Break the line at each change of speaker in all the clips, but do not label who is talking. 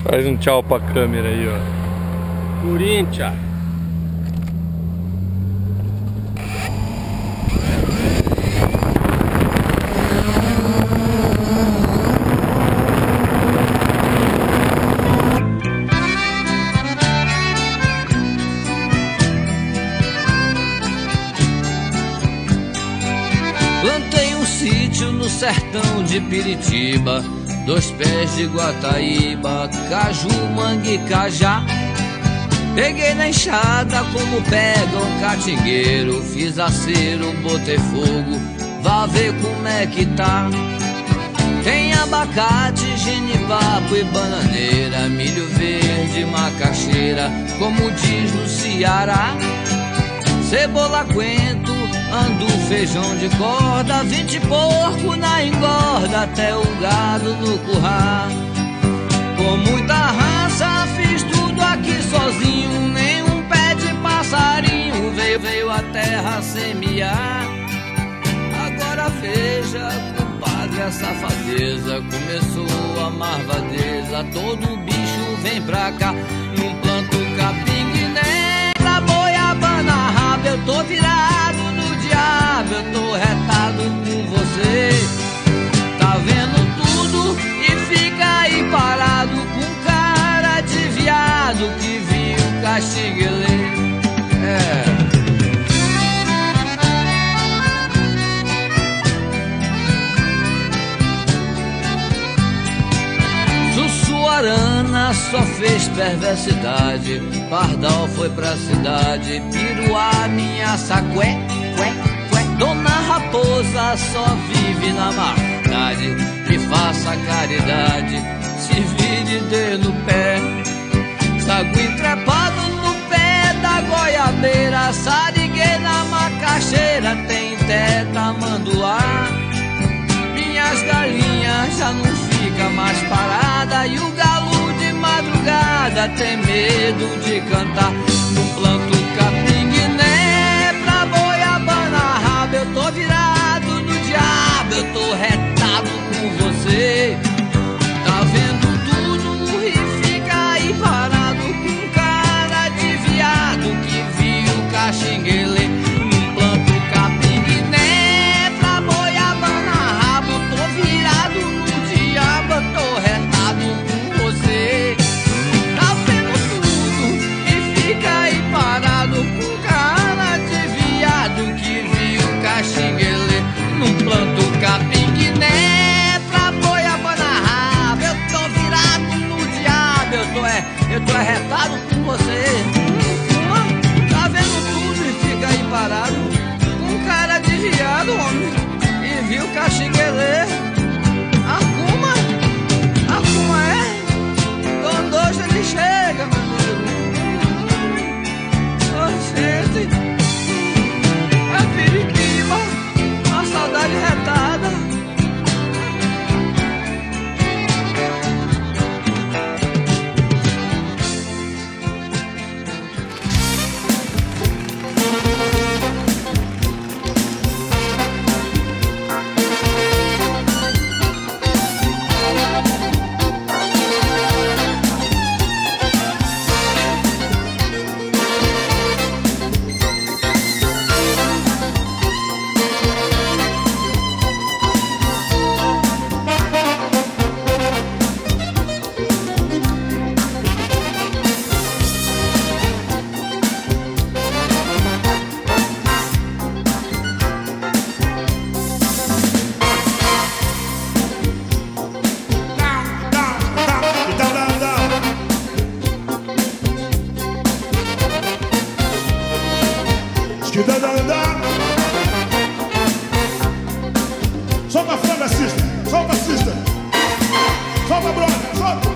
Faz um tchau pra câmera aí, ó.
Corinthians.
Plantei um sítio no sertão de Piritiba, 2 pés de Guataíba, caju, mangue, cajá. Peguei na enxada como pega um catingueiro, fiz acero, botei fogo, vá ver como é que tá. Tem abacate, genipapo e bananeira, milho verde, macaxeira, como diz no Ceará. Cebola, coentro, andu, feijão de corda, 20 porco na engorda, até o gado no curral. Com muita raça fiz tudo aqui sozinho, nenhum pé de passarinho veio a terra semear. Agora veja, compadre, a safadeza começou a marvadeza, todo bicho vem pra cá, não planto capim guiné, pra boiabana raba, eu tô virado no diabo, eu tô retado com você. Tá vendo tudo e fica aí parado com cara de viado que viu caxinguelê. Sussuarana só fez perversidade, Pardal foi pra cidade, Piruá minha saqué, Dona Raposa só vive na maldade, me faça caridade, se vire de no pé. Sagui trepado no pé da goiabeira, sariguei na macaxeira, tem teta manduá. Minhas galinhas já não fica mais parada, e o galo de madrugada tem medo de cantar. Não planto capim guiné, pra boiabana raba, eu tô virado no diabo, eu tô retado com você. Tá vendo tudo e fica aí parado com cara de viado que viu caxinguelê. Não planto capim guiné, pra boiabana raba, eu tô virado no diabo, eu tô retado com você. Tá vendo tudo e fica aí parado com cara de viado que viu caxinguelê. Não planto capim guiné, pra boiabana raba, eu tô virado no diabo, eu tô retado com você. Tá vendo tudo e fica aí parado com cara de viado, homem, e viu caxinguelê. Arruma é? Quando hoje ele chega, meu amigo. Oh, gente, é Piritiba, a saudade retada.
Solta a franga, sister. Solta, sister. Solta, brother. Solta.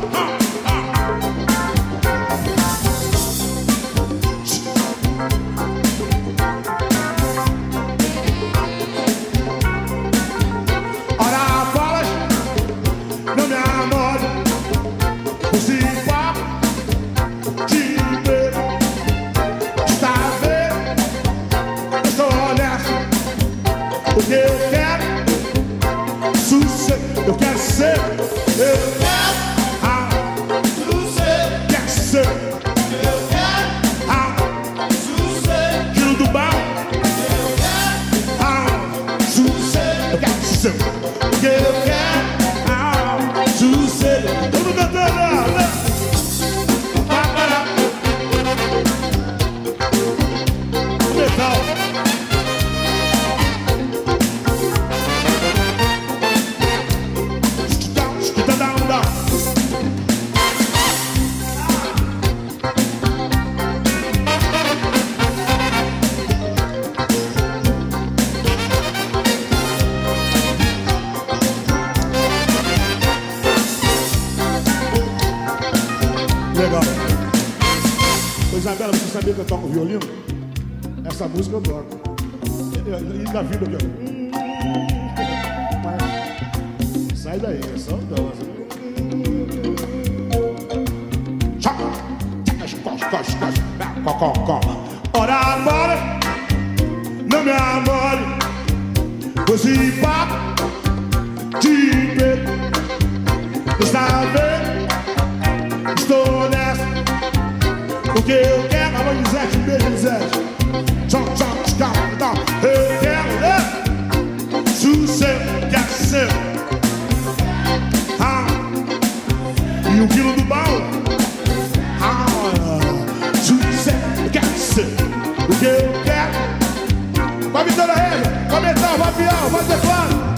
Ora, falas, não me amore, por si papo, de ver, está a ver, eu sou honesto, porque eu quero. Eu quero ser, eu quero Legal. Ô Isabela, você sabia que eu toco violino? Essa música eu toco. E da vida aqui, ó. Sai daí, é só dança. Ora, amore, não me amore. Così papo, tipo, está vendo? Estou nessa, porque eu quero. Alô, Lisete, beijo, Lisete. Tchau, tchau, tchau, tchau. Eu quero, né? Sucesso, quer ser. Ah, e um quilo do baú. Ah, sucesso, quer ser. Porque eu quero. Vai Vitória Reis, vai metal, vai pião, vai teclado.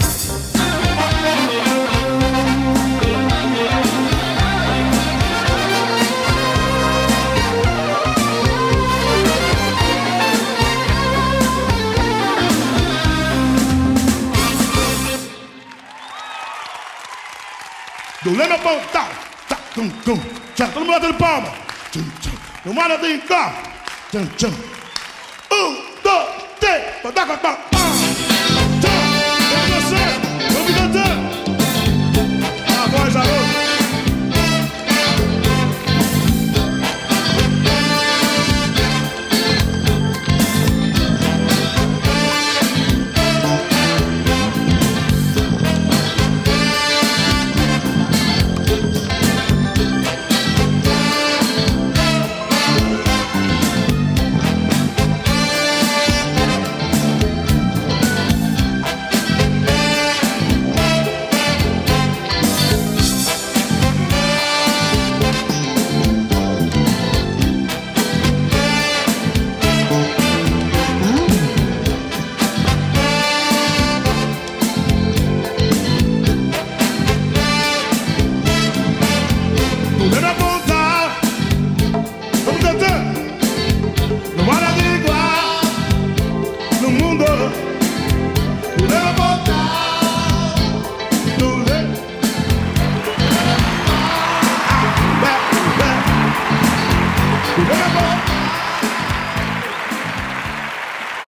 Do Lema Pão, tá, tum, tum, tchau, todo mundo batendo palma. Tchum, tchum, no mar tem cá, tchum, tchum. 1, 2, 3, tá, tá, tá.